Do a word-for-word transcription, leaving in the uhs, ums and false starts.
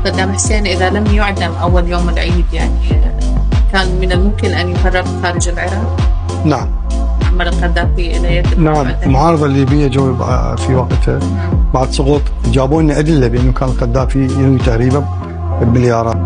صدام حسين إذا لم يعدم أول يوم العيد يعني كان من الممكن أن يفرغ خارج العراق؟ نعم. عمر القذافي إلى يد نعم، المعارضة الليبية جو في وقتها بعد سقوط جابوا لنا أدلة بأنه كان القذافي ينوي تهريبه بمليارات.